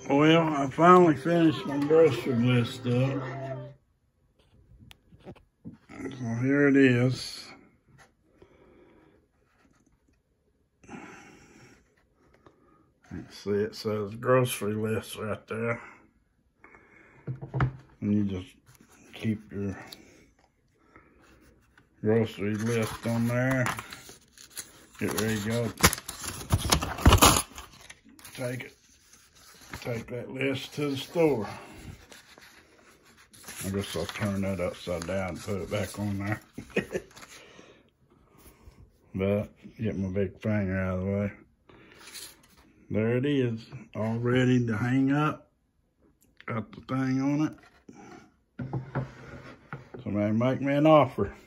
Well, I finally finished my grocery list up. So here it is. You can see it says grocery list right there. And you just keep your grocery list on there. Get ready to go. Take that list to the store. I guess I'll turn that upside down and put it back on there. But get my big finger out of the way. There it is, all ready to hang up. Got the thing on it. Somebody make me an offer.